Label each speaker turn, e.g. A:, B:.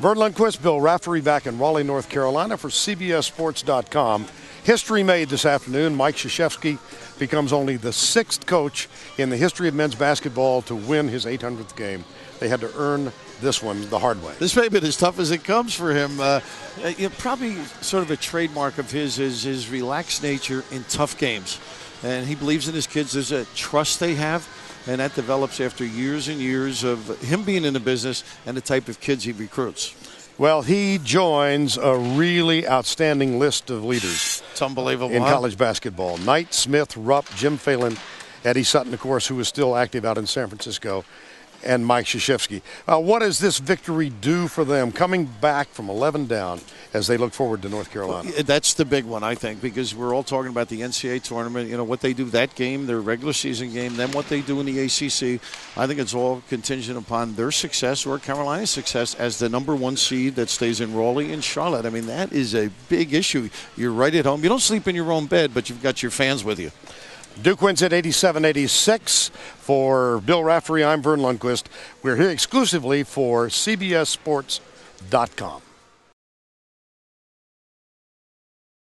A: Verne Lundquist, Bill Raftery back in Raleigh, North Carolina for CBSSports.com. History made this afternoon. Mike Krzyzewski becomes only the 6th coach in the history of men's basketball to win his 800th game. They had to earn this one the hard way.
B: This may be as tough as it comes for him. Probably sort of a trademark of his is his relaxed nature in tough games. And he believes in his kids. There's a trust they have, and that develops after years and years of him being in the business and the type of kids he recruits.
A: Well, he joins a really outstanding list of leaders.
B: It's unbelievable.
A: In college basketball. Knight, Smith, Rupp, Jim Phelan, Eddie Sutton, of course, who is still active out in San Francisco, and Mike Krzyzewski. What does this victory do for them coming back from 11 down as they look forward to North Carolina?
B: That's the big one, I think, because we're all talking about the NCAA tournament, what they do that game, their regular season game, then what they do in the ACC. I think it's all contingent upon their success or Carolina's success as the number 1 seed that stays in Raleigh and Charlotte. I mean, that is a big issue. You're right at home. You don't sleep in your own bed, but you've got your fans with you.
A: Duke wins at 87-86. For Bill Raftery, I'm Verne Lundquist. We're here exclusively for CBSSports.com.